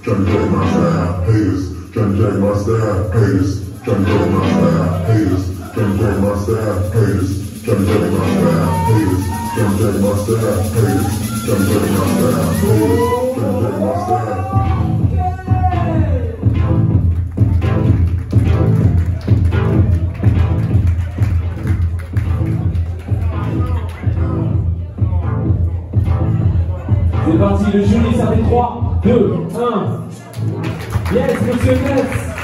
trying to take my style, haters, trying to take my style, haters, trying to take my style, haters, trying to take my style, haters, trying to take my style, haters, trying to take my style, haters, trying to take my style, haters, trying to take my style. C'est parti, le jury, ça fait 3, 2, 1. Yes, monsieur Ness.